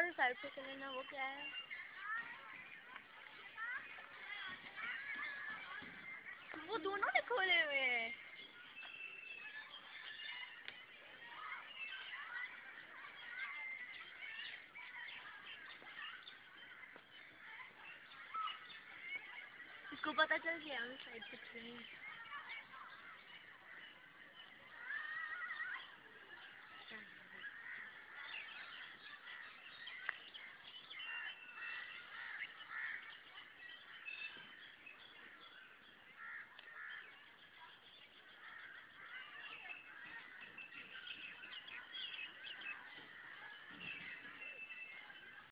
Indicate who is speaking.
Speaker 1: और साइड से चले ना, वो क्या है? वो दोनों ने खोले हुए हैं। इसको पता चल गया, हम साइड से चलेंगे।